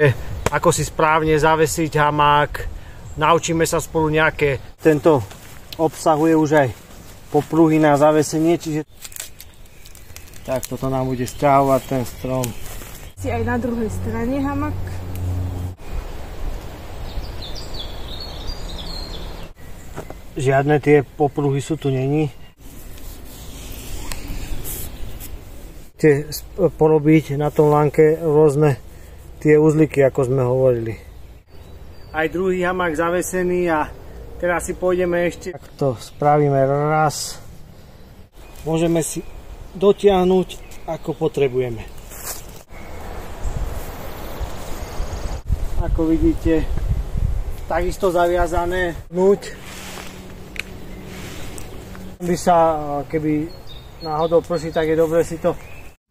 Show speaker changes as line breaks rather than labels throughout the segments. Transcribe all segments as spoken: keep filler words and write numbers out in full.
Ako si správne zavesiť hamák, naučíme sa spolu nejaké. Tento obsahuje už aj popruhy na zavesenie, čiže tak toto nám bude stiahovať ten strom.
Si aj na druhej strane hamak.
Žiadne tie popruhy sú tu není. Chcete porobiť na tom lánke rôzne tie uzlíky, ako sme hovorili. Aj druhý hamák zavesený a teraz si pôjdeme ešte. Tak to spravíme raz. Môžeme si dotiahnuť, ako potrebujeme. Ako vidíte, takisto zaviazané. Nuť. By sa, keby náhodou prší, tak je dobre si to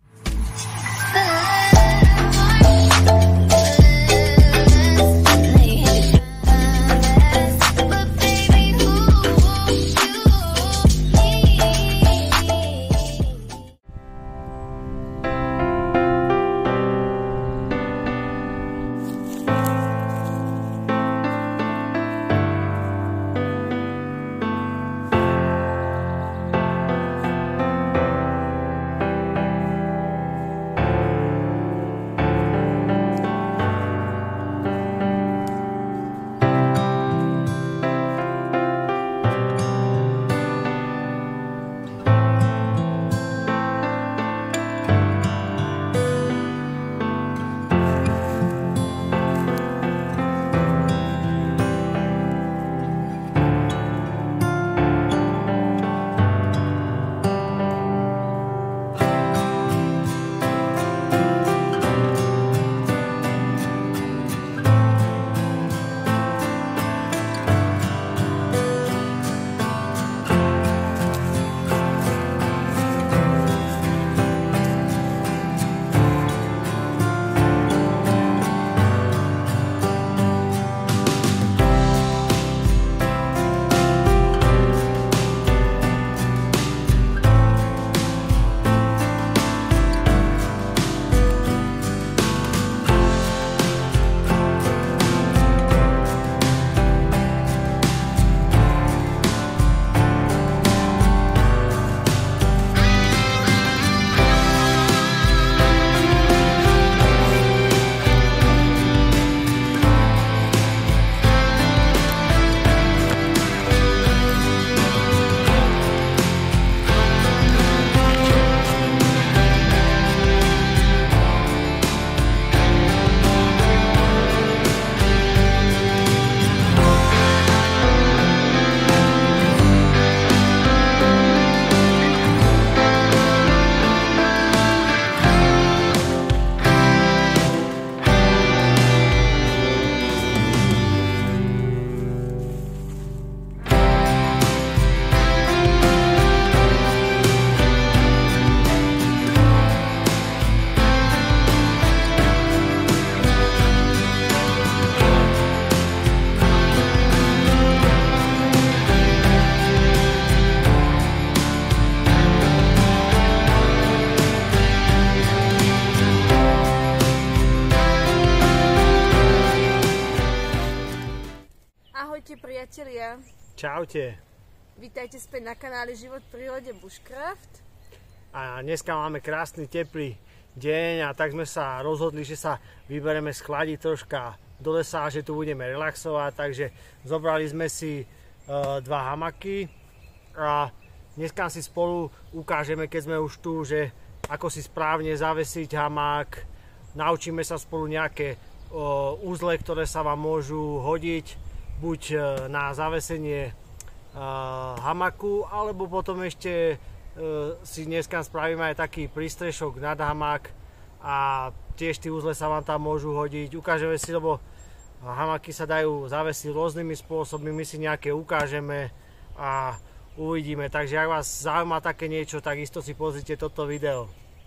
Ahojte priatelia.
Čaute.
Vítajte späť na kanáli Život v prírode Bushcraft.
A dneska máme krásny teplý deň a tak sme sa rozhodli, že sa vyberieme schladiť troška do lesa, že tu budeme relaxovať, takže zobrali sme si uh, dva hamaky a dneska si spolu ukážeme, keď sme už tu, že ako si správne zavesiť hamák. Naučíme sa spolu nejaké uh, uzle, ktoré sa vám môžu hodiť buď uh, na zavesenie uh, hamaku, alebo potom ešte uh, si dneska spravíme aj taký prístrešok nad hamák a tiež tie uzle sa vám tam môžu hodiť. Ukážeme si, lebo hamaky sa dajú zavesiť rôznymi spôsobmi, my si nejaké ukážeme a uvidíme. Takže ak vás zaujíma také niečo, tak isto si pozrite toto video.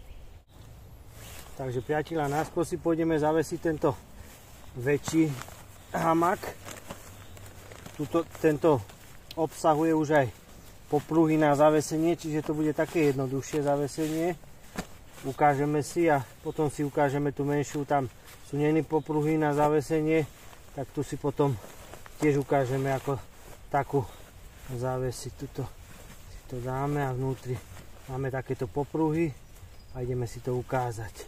Takže priatelia, najskôr si pôjdeme zavesiť tento väčší hamak. Tuto, tento obsahuje už aj popruhy na zavesenie, čiže to bude také jednoduchšie zavesenie. ukážeme si a potom si ukážeme tú menšiu, tam sú neni popruhy na zavesenie, tak tu si potom tiež ukážeme ako takú závesiť. Tuto si to dáme a vnútri máme takéto popruhy a ideme si to ukázať.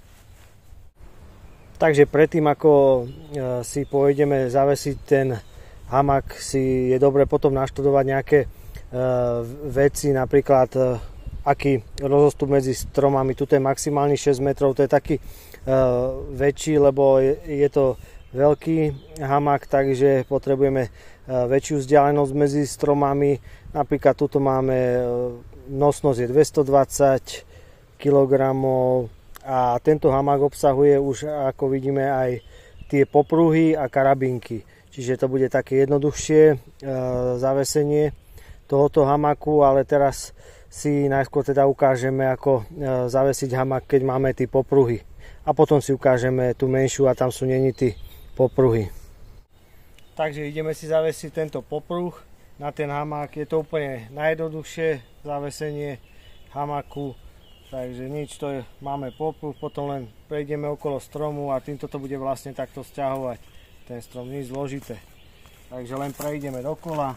Takže predtým, ako si pôjdeme zavesiť ten hamak, si je dobre potom naštudovať nejaké veci, napríklad aký rozostup medzi stromami. Tuto je maximálny šesť metrov, to je taký väčší, lebo je, je to veľký hamak, takže potrebujeme väčšiu vzdialenosť medzi stromami. Napríklad tuto máme nosnosť je dvestodvadsať kilogramov a tento hamak obsahuje už, ako vidíme, aj tie popruhy a karabinky. Čiže to bude také jednoduchšie e, zavesenie tohoto hamaku, ale teraz si najskôr teda ukážeme, ako e, zavesiť hamak, keď máme tie popruhy. A potom si ukážeme tú menšiu a tam sú neni tí popruhy. Takže ideme si zavesiť tento popruh na ten hamak. Je to úplne najjednoduchšie zavesenie hamaku. Takže nič, to je, máme popruh, potom len prejdeme okolo stromu a týmto to bude vlastne takto sťahovať ten strom, nič zložité. Takže len prejdeme dokola.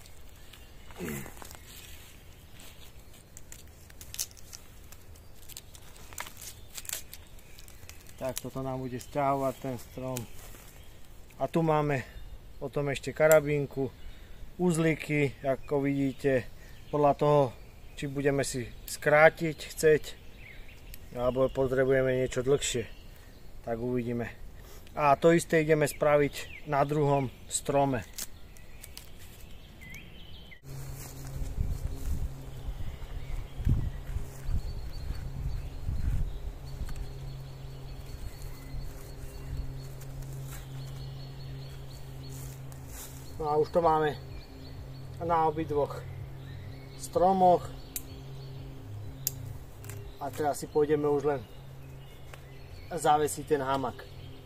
Tak toto nám bude sťahovať ten strom. A tu máme potom ešte karabínku, uzlíky, ako vidíte, podľa toho, či budeme si skrátiť, chceť, alebo potrebujeme niečo dlhšie, tak uvidíme. A to isté ideme spraviť na druhom strome. No a už to máme na obidvoch stromoch. A teraz si pôjdeme už len zavesiť ten hamak.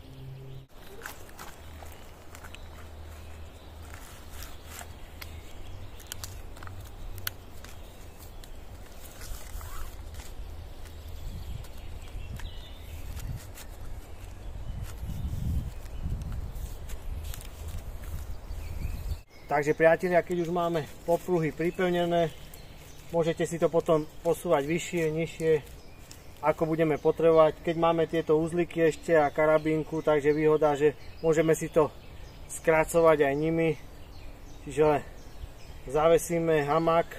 Takže priatelia, keď už máme popruhy pripevnené, môžete si to potom posúvať vyššie, nižšie, ako budeme potrebovať. Keď máme tieto uzlíky ešte a karabínku, takže výhoda, že môžeme si to skracovať aj nimi. Čiže zavesíme hamak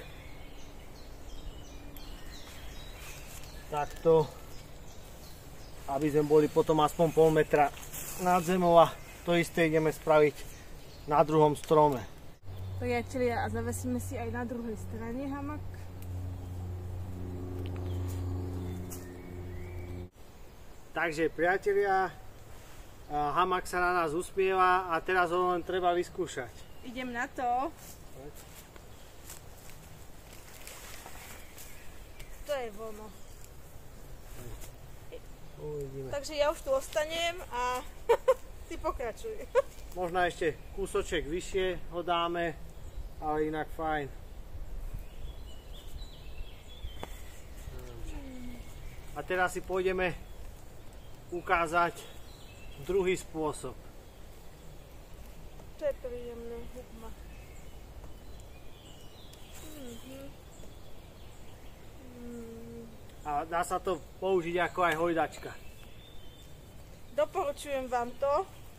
takto, aby sme boli potom aspoň pol metra nad zemou a to isté ideme spraviť na druhom strome.
Priatelia, a zavesíme si aj na druhej strane hamak.
Takže priatelia, hamak sa na nás usmieva a teraz ho len treba vyskúšať.
Idem na to. To je vono.
Uvidíme.
Takže ja už tu ostanem a ty pokračuj.
Možno ešte kúsoček vyššie ho dáme, ale inak fajn. A teraz si pôjdeme ukázať druhý spôsob.
To je príjemné, hudba. Mm-hmm. Mm.
A dá sa to použiť ako aj hojdačka.
Doporučujem vám to.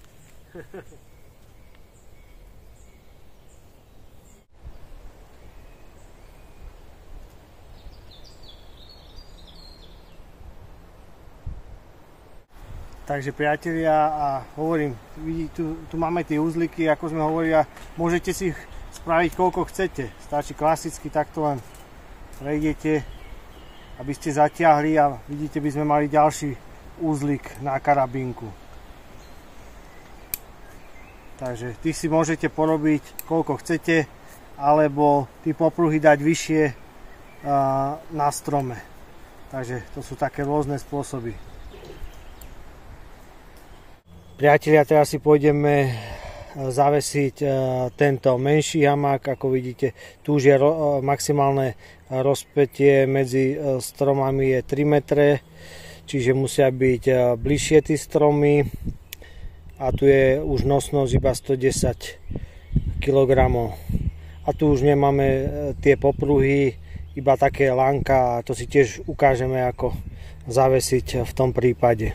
Takže priatelia, a hovorím, vidí, tu, tu máme tie uzlíky, ako sme hovorili, môžete si ich spraviť koľko chcete. Stačí klasicky, takto len prejdete, aby ste zatiahli a vidíte, by sme mali ďalší uzlík na karabínku. Takže tých si môžete porobiť koľko chcete, alebo tí popruhy dať vyššie na strome. Takže to sú také rôzne spôsoby. Priatelia, teraz si pôjdeme zavesiť tento menší hamák. Ako vidíte, tu už je maximálne rozpätie medzi stromami je tri metre, čiže musia byť bližšie tí stromy a tu je už nosnosť iba stodesať kilogramov. A tu už nemáme tie popruhy, iba také lánka, a to si tiež ukážeme, ako zavesiť v tom prípade.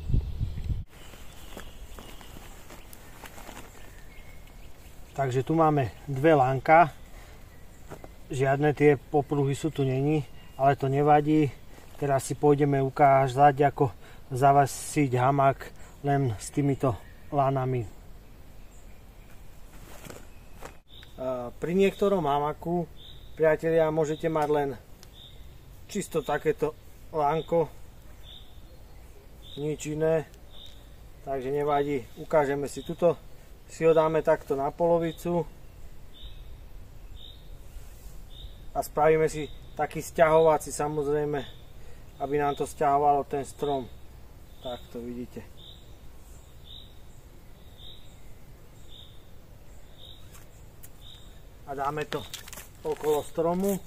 Takže tu máme dve lánka, žiadne tie popruhy sú tu není, ale to nevadí. Teraz si pôjdeme ukázať, ako zavesiť hamák len s týmito lánami. Pri niektorom hamaku, priatelia, môžete mať len čisto takéto lánko, nič iné, takže nevadí. Ukážeme si tuto. Si ho dáme takto na polovicu a spravíme si taký sťahovací, samozrejme, aby nám to sťahovalo ten strom. Takto vidíte. A dáme to okolo stromu.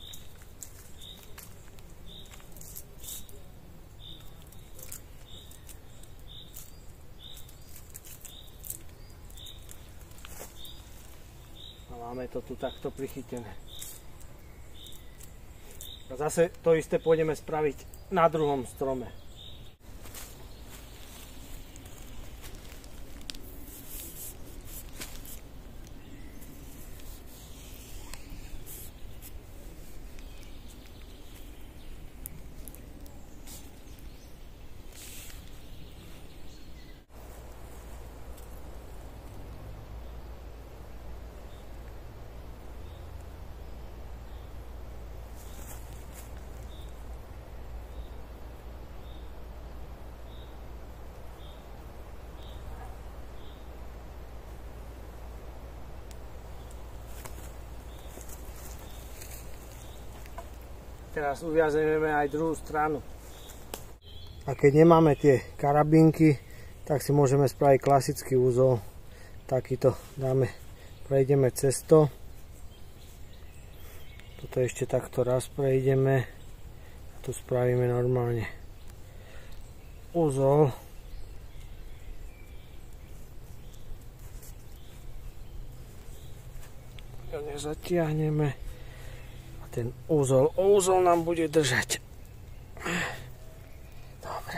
Máme to tu takto prichytené. A zase to isté pôjdeme spraviť na druhom strome. Teraz uviazeme aj druhú stranu. A keď nemáme tie karabínky, tak si môžeme spraviť klasický úzol. Takýto dáme, prejdeme cez to. Toto ešte takto raz prejdeme. A tu spravíme normálne úzol. Nezatiahneme. Ten úzol, úzol nám bude držať. Dobre.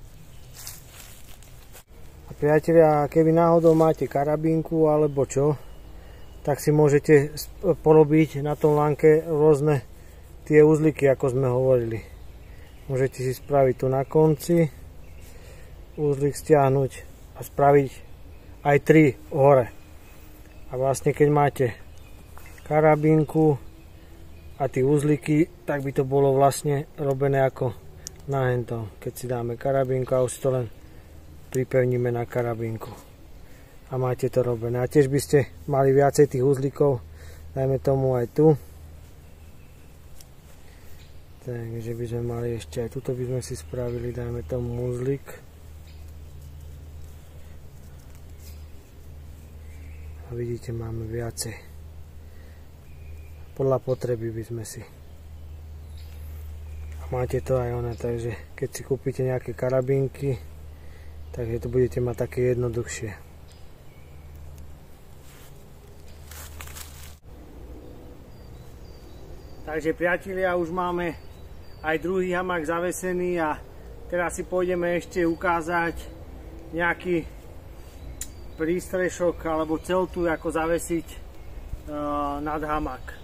A priatelia, keby náhodou máte karabínku alebo čo, tak si môžete porobiť na tom lánke rôzne tie uzlíky, ako sme hovorili. Môžete si spraviť tu na konci uzlík, stiahnuť a spraviť aj tri hore. A vlastne keď máte karabínku a tie uzlíky, tak by to bolo vlastne robené ako na hento. Keď si dáme karabínku a už si to len pripevníme na karabínku. A máte to robené. A tiež by ste mali viacej tých uzlíkov, dajme tomu aj tu. Takže by sme mali ešte aj tuto by sme si spravili, dajme tomu uzlík. A vidíte, máme viacej. Podľa potreby by sme si. A máte to aj ona, takže keď si kúpite nejaké karabínky, takže to budete mať také jednoduchšie. Takže priatelia, už máme aj druhý hamák zavesený a teraz si pôjdeme ešte ukázať nejaký prístrešok alebo celtu, ako zavesiť uh, nad hamák.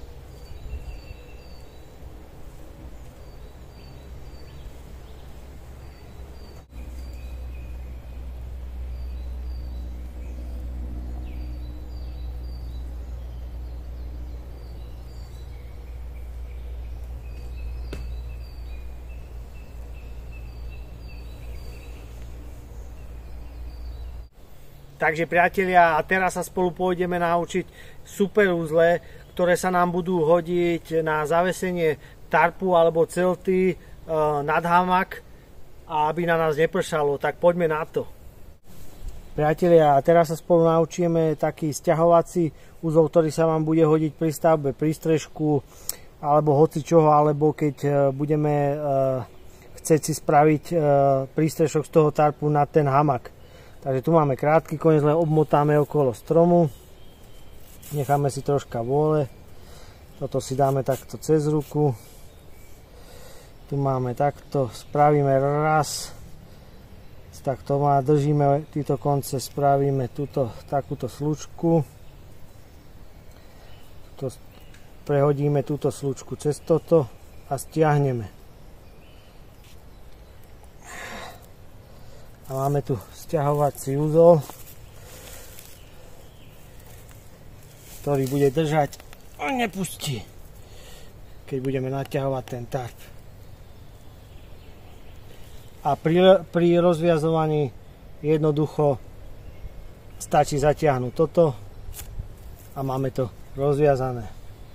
Takže priatelia, a teraz sa spolu pôjdeme naučiť super uzle, ktoré sa nám budú hodiť na zavesenie tarpu alebo celty e, nad hamák, a aby na nás nepršalo. Tak poďme na to. Priatelia, a teraz sa spolu naučíme taký sťahovací úzol, ktorý sa vám bude hodiť pri stavbe prístrežku alebo hoci čoho, alebo keď budeme chcieť si spraviť prístrežok z toho tarpu na ten hamak. Takže tu máme krátky koniec, len obmotáme okolo stromu. Necháme si troška vôle. Toto si dáme takto cez ruku. Tu máme takto, spravíme raz. Takto má, držíme tieto konce, spravíme túto, takúto slučku. To prehodíme túto slučku cez toto a stiahneme. A máme tu sťahovací úzol, ktorý bude držať a nepustí, keď budeme naťahovať ten tarp. A pri, pri rozviazovaní jednoducho stačí zatiahnuť toto a máme to rozviazané.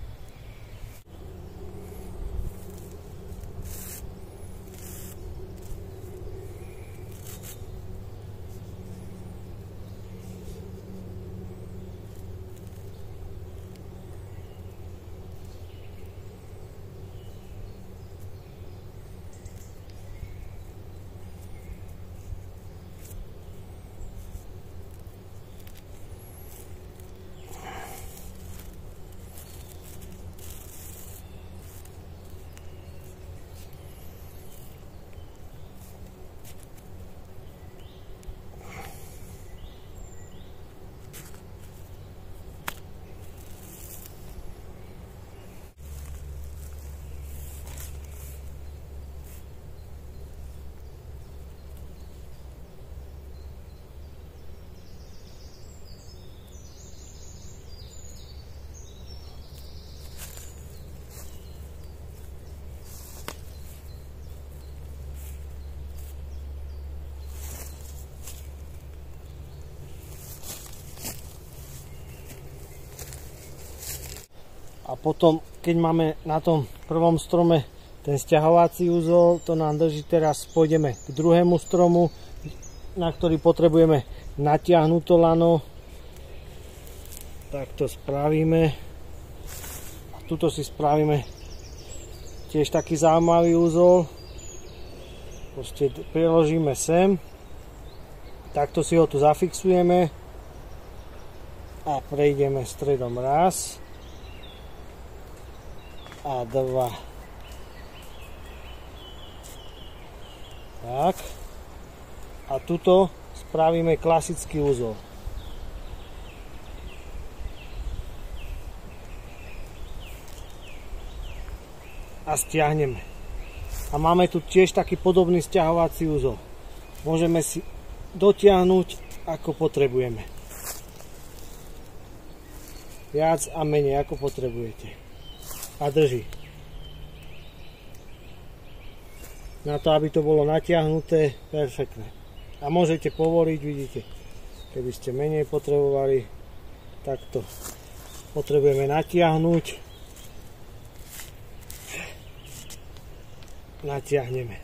A potom, keď máme na tom prvom strome ten sťahovací úzol, to nám drží, teraz pôjdeme k druhému stromu, na ktorý potrebujeme natiahnuť to lano. Tak to spravíme. A tuto si spravíme tiež taký zaujímavý úzol. Proste preložíme sem. Takto si ho tu zafixujeme. A prejdeme stredom raz. A dva. Tak. A tuto spravíme klasický úzol. A stiahneme. A máme tu tiež taký podobný sťahovací úzol. Môžeme si dotiahnuť, ako potrebujeme. Viac a menej, ako potrebujete. A drží. Na to, aby to bolo natiahnuté, perfektné. A môžete povoliť, vidíte, keby ste menej potrebovali, takto potrebujeme natiahnuť. Natiahneme.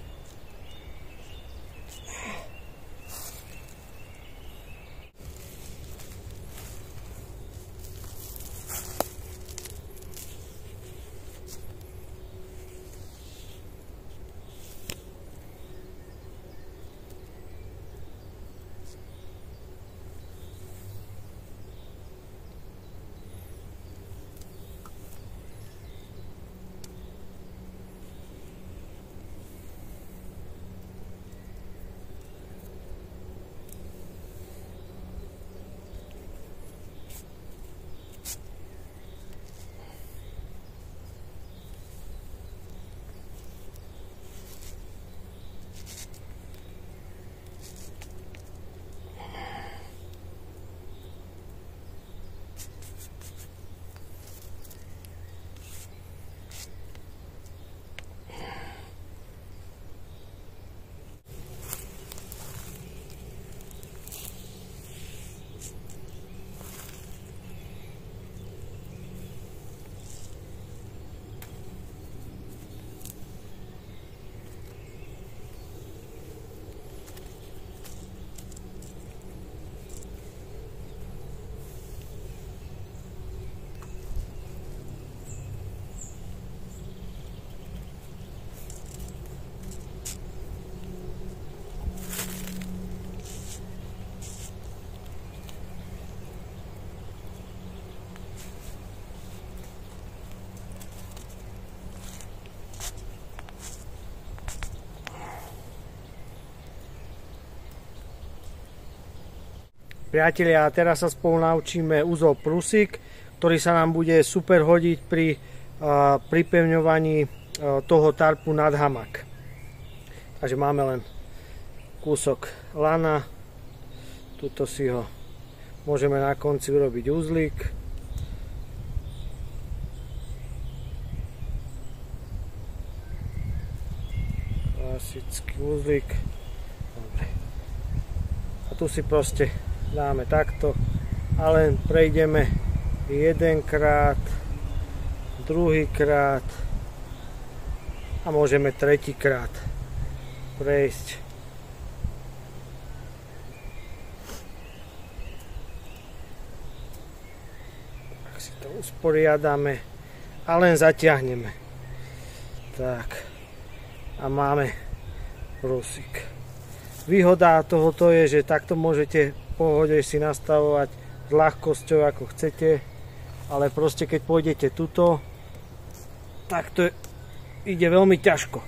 Priatelia, teraz sa spolu naučíme úzol prúsik, ktorý sa nám bude super hodiť pri uh, pripevňovaní uh, toho tarpu nad hamak. Takže máme len kúsok lana, tuto si ho môžeme na konci urobiť uzlík. Klasický uzlík. Dobre. A tu si proste dáme takto a len prejdeme jedenkrát, druhýkrát a môžeme tretíkrát prejsť. Tak si to usporiadame a len zatiahneme. Tak. A máme prúsik. Výhoda tohoto je, že takto môžete v pohode si nastavovať s ľahkosťou ako chcete, ale proste keď pôjdete tuto, tak to ide veľmi ťažko.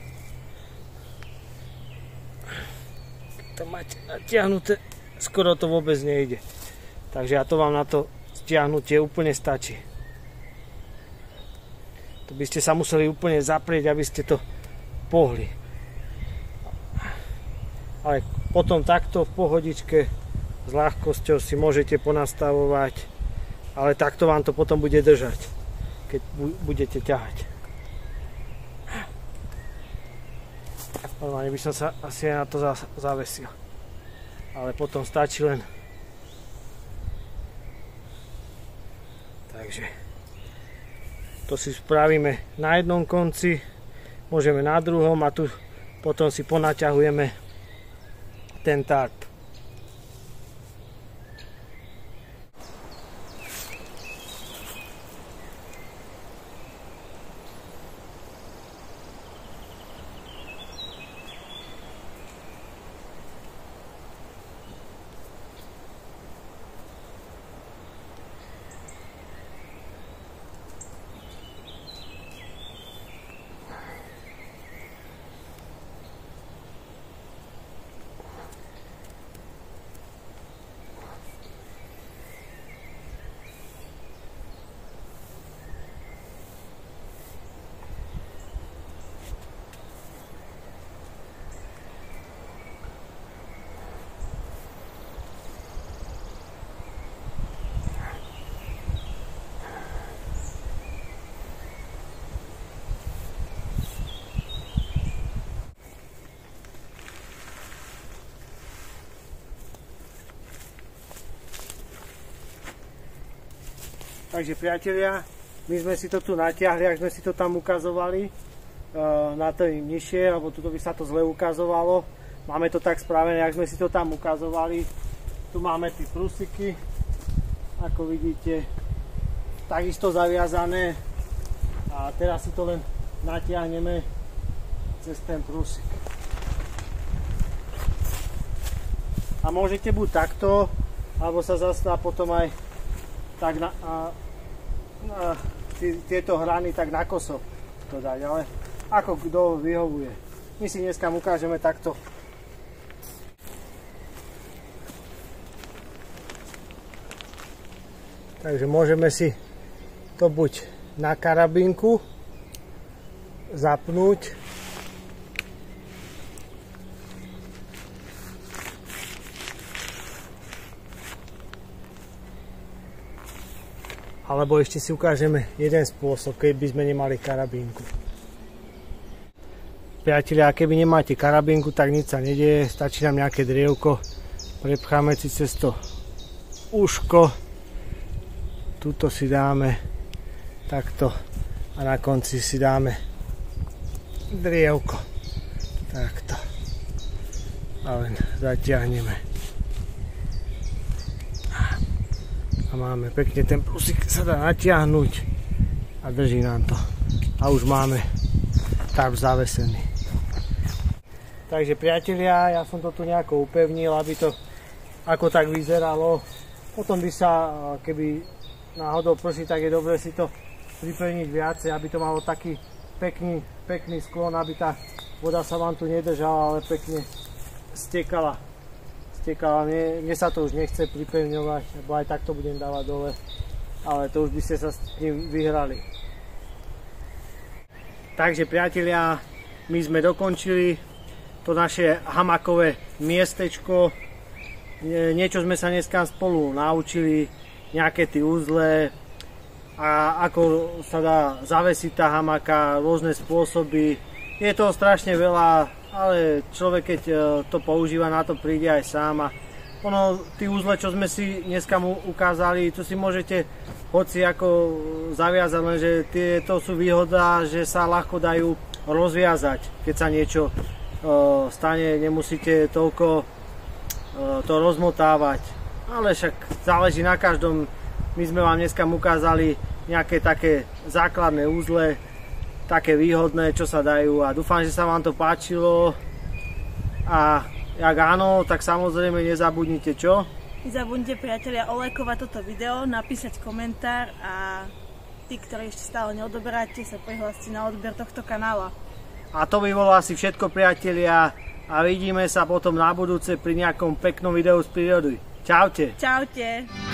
Keď to máte natiahnuté, skoro to vôbec nejde. Takže ja to vám na to stiahnutie úplne stačí. To by ste sa museli úplne zaprieť, aby ste to pohli. Ale potom takto v pohodičke s ľahkosťou si môžete ponastavovať, ale takto vám to potom bude držať, keď budete ťahať. Normálne by som sa asi na to zavesil, ale potom stačí len. Takže to si spravíme na jednom konci, môžeme na druhom a tu potom si ponaťahujeme ten tarp. Takže priatelia, my sme si to tu natiahli, ak sme si to tam ukazovali na tej nižšie, alebo tuto by sa to zle ukazovalo. Máme to tak spravené, ak sme si to tam ukazovali. Tu máme tie prúsiky, ako vidíte, takisto zaviazané. A teraz si to len natiahneme cez ten prúsik. A môžete buď takto, alebo sa zastá potom aj tak na, a, a, tieto hrany tak na koso to dať, ale ako kto vyhovuje. My si dneska ukážeme takto. Takže môžeme si to buď na karabinku zapnúť, alebo ešte si ukážeme jeden spôsob, keby sme nemali karabínku. Priatelia, keby nemáte karabínku, tak nič sa nedieje, stačí nám nejaké drievko, prepcháme si cez to uško, tuto si dáme takto a na konci si dáme drievko, takto a len zatiahneme. A máme pekne, ten prúsik sa dá natiahnuť a drží nám to. A už máme tarp zavesený. Takže priatelia, ja som to tu nejako upevnil, aby to ako tak vyzeralo. Potom by sa, keby náhodou prší, tak je dobre si to pripevniť viacej, aby to malo taký pekný, pekný sklon, aby tá voda sa vám tu nedržala, ale pekne stekala stekala. Mne, mne sa to už nechce pripevňovať, lebo aj tak to budem dávať dole. Ale to už by ste sa s tým vyhrali. Takže priatelia, my sme dokončili to naše hamakové miestečko. Niečo sme sa dneska spolu naučili, nejaké tie uzle a ako sa dá zavesiť tá hamaka, rôzne spôsoby. Je toho strašne veľa, ale človek keď to používa, na to príde aj sám. A ono, tí uzle, čo sme si dneska mu ukázali, to si môžete hoci ako zaviazať, lenže tieto sú výhoda, že sa ľahko dajú rozviazať, keď sa niečo e, stane, nemusíte toľko e, to rozmotávať. Ale však záleží na každom. My sme vám dneska ukázali nejaké také základné uzle, také výhodné, čo sa dajú, a dúfam, že sa vám to páčilo. A ak áno, tak samozrejme nezabudnite čo?
Nezabudnite, priatelia, olajkovať toto video, napísať komentár a tí, ktorí ešte stále neodoberáte, sa prihláste na odber tohto kanála.
A to by bolo asi všetko, priatelia, a vidíme sa potom na budúce pri nejakom peknom videu z prírody. Čaute.
Čaute.